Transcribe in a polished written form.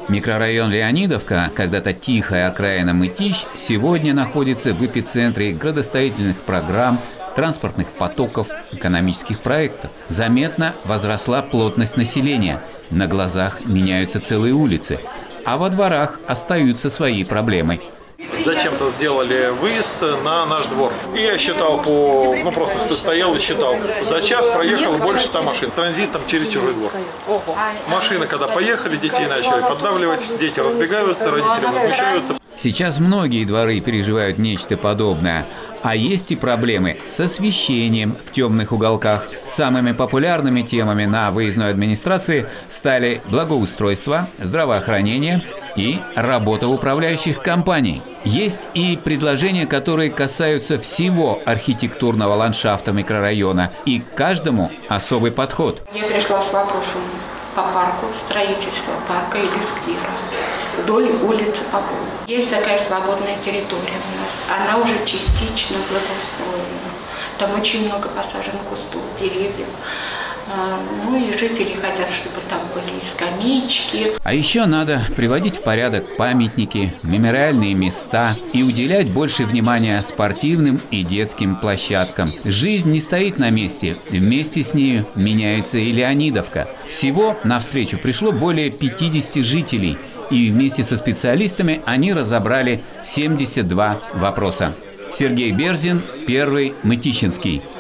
Микрорайон Леонидовка, когда-то тихая окраина Мытищ, сегодня находится в эпицентре градостроительных программ, транспортных потоков, экономических проектов. Заметно возросла плотность населения, на глазах меняются целые улицы, а во дворах остаются свои проблемы. Зачем-то сделали выезд на наш двор. И я считал просто стоял и считал. За час проехало больше 100 машин. Транзитом через чужой двор. Машины, когда поехали, детей начали поддавливать. Дети разбегаются, родители возмущаются. Сейчас многие дворы переживают нечто подобное. А есть и проблемы с освещением в темных уголках. Самыми популярными темами на выездной администрации стали благоустройство, здравоохранение и работа управляющих компаний. Есть и предложения, которые касаются всего архитектурного ландшафта микрорайона, и к каждому особый подход. Я пришла с вопросом по парку, строительства парка или сквера, вдоль улицы Попова. Есть такая свободная территория у нас, она уже частично благоустроена. Там очень много посажен кустов, деревьев. Ну и жители хотят, чтобы там были и скамеечки. А еще надо приводить в порядок памятники, мемориальные места и уделять больше внимания спортивным и детским площадкам. Жизнь не стоит на месте, вместе с нею меняется и Леонидовка. Всего на встречу пришло более 50 жителей, и вместе со специалистами они разобрали 72 вопроса. Сергей Берзин, Первый Мытищинский.